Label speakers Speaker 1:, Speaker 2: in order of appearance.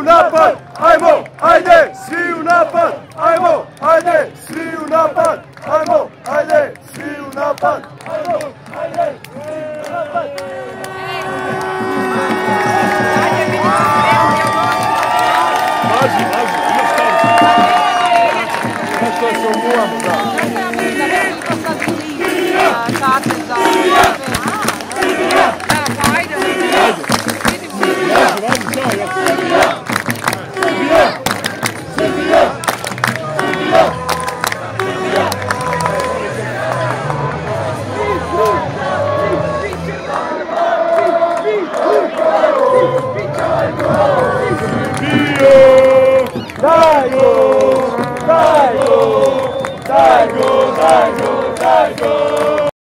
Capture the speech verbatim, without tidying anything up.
Speaker 1: u napad, ajmo, ajde, svi u napad, ajmo, ajde, svi u napad, ajmo, ajde, svi u napad, ajmo, ajde, svi u napad. Važi, važi, ima staviti. Nešto je se umuvamo, da. Karte za... Ajde, ajde. Važi, važi, šta je? Srbija! Srbija! Srbija! Srbija! Daj go! Daj go! Daj go! Daj go! Daj go!